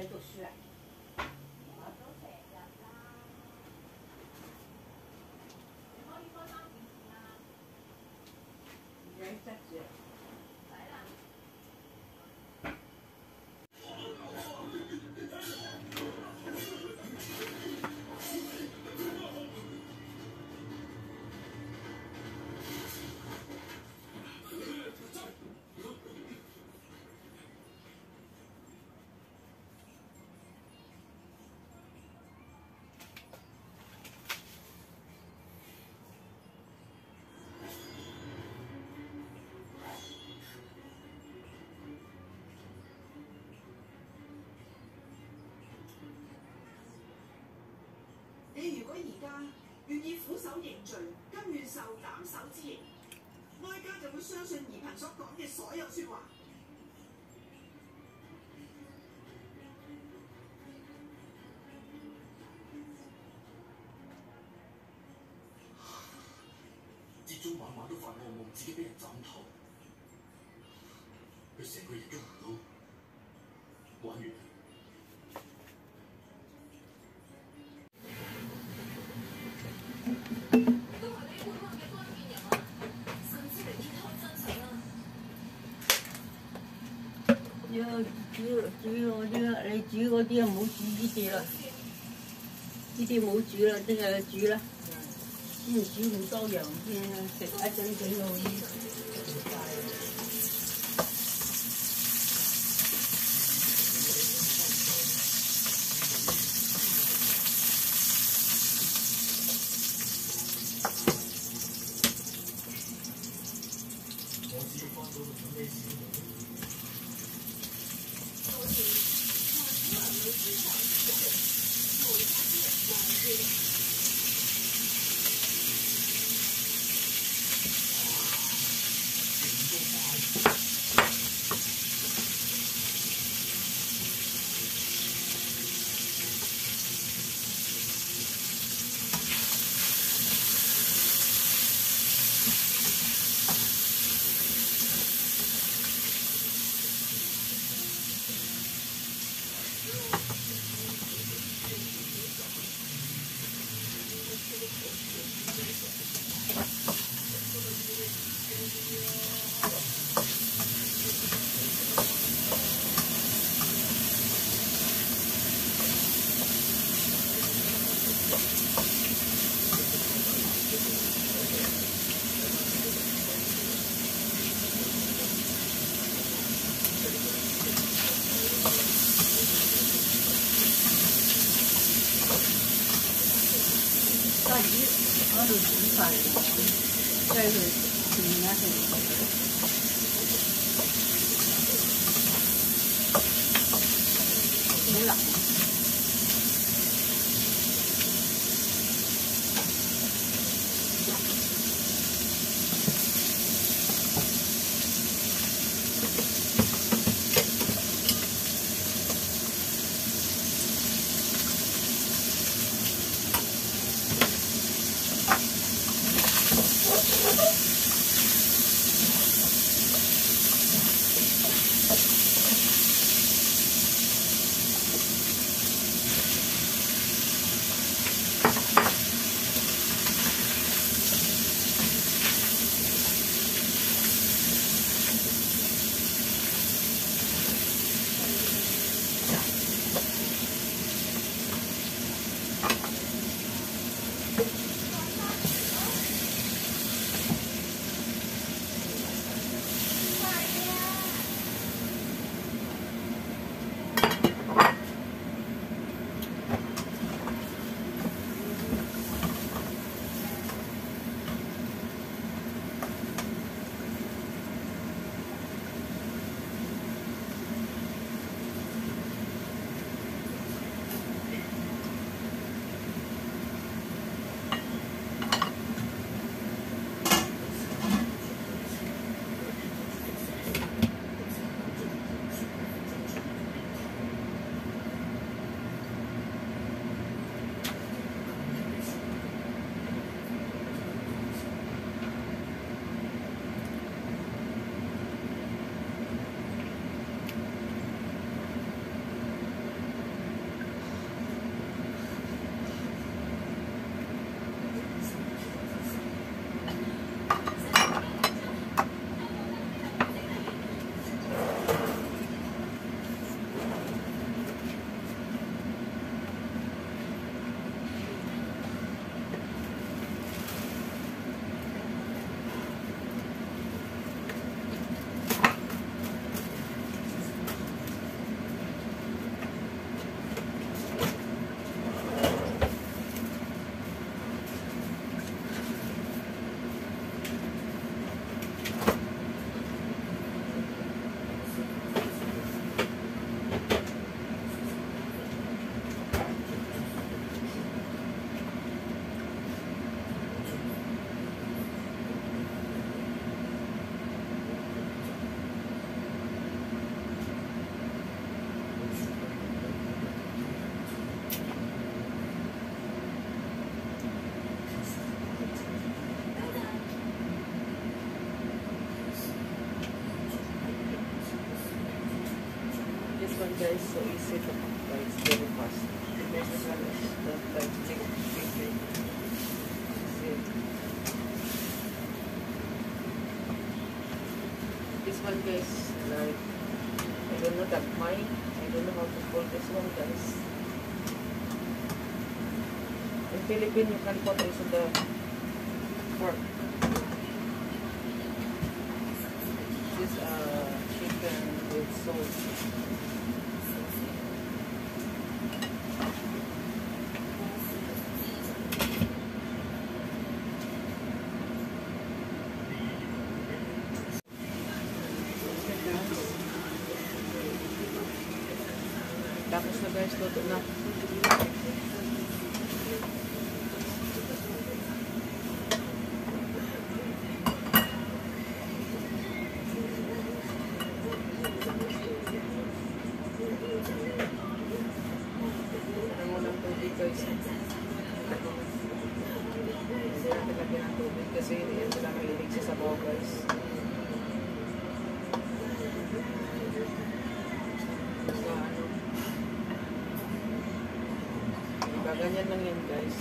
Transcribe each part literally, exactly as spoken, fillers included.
喺讀書啊？我都成日啦。你可以開翻電視啦。而家執住。使啦。 你如果而家願意俯首認罪，甘願受斬首之刑，哀家就會相信宜嬪所講嘅所有説話。 朝早晚晚都發惡夢，自己俾人斬頭，佢成個月都唔到，玩完。 煮煮嗰啲，你煮嗰啲啊，唔好煮呢啲啦，呢啲唔好煮啦，即係煮啦，先煮咁多樣先，食一陣整到呢。 我只要翻到去做咩事？ 大魚嗰度煮飯，即係佢轉一轉，好辣。 guys, so easy to cook guys, very fast. The best is always the like chicken. See. This one guys, like, I don't know that mine, I don't know how to call this one guys. In Philippines, you can put also the pork. This uh, chicken with sauce. Tapos na guys, luto na. Ano mo ng tubig guys. Hindi natin lagyan ng tubig kasi hindi yan sila mahilig sa sabaw guys. Basta ano. Ganyan lang yan guys.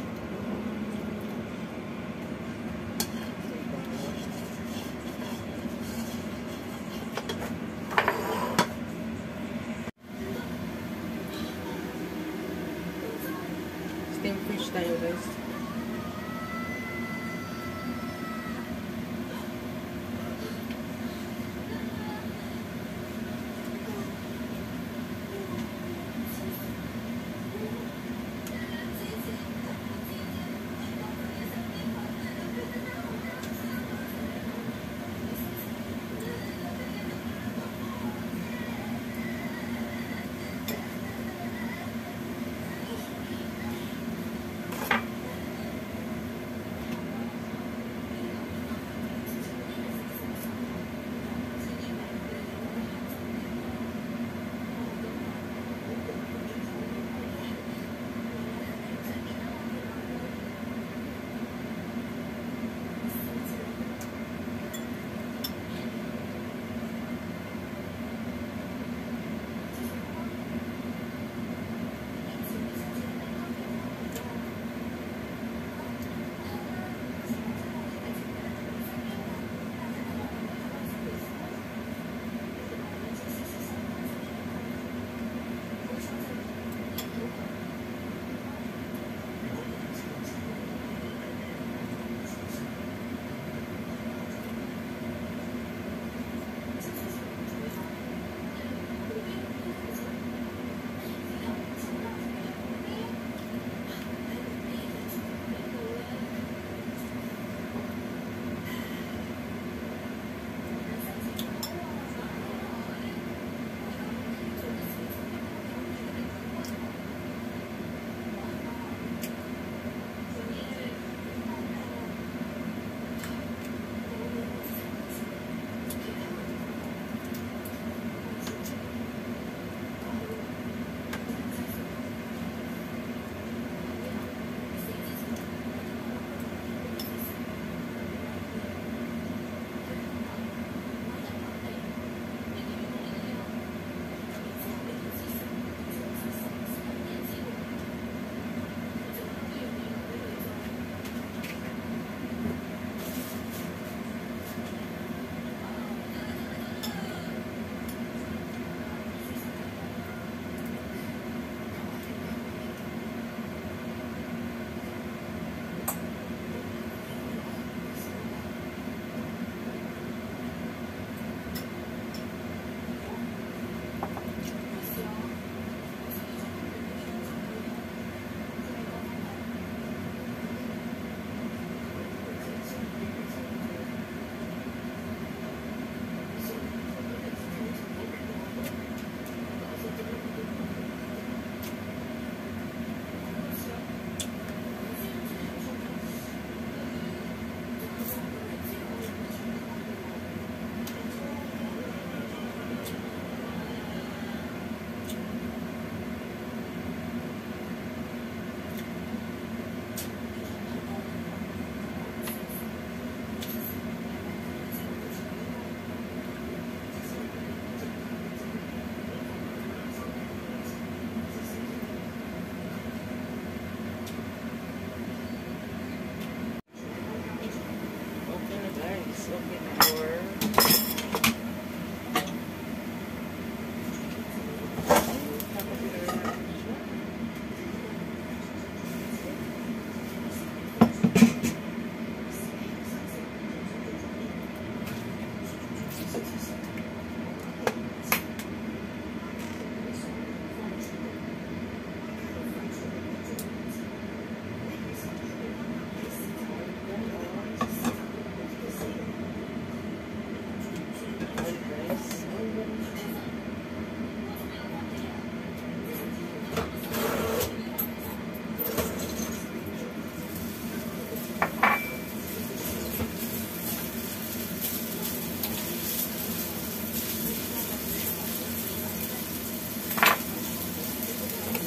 Steam fish tayo guys.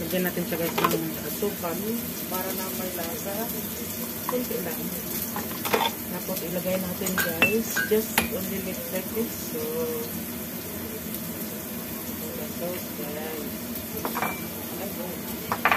Lagyan natin siya guys ng asukal para na may lasa. Kunti lang. Tapos ilagay natin guys, just only like this. So, ito guys. Ay, oh.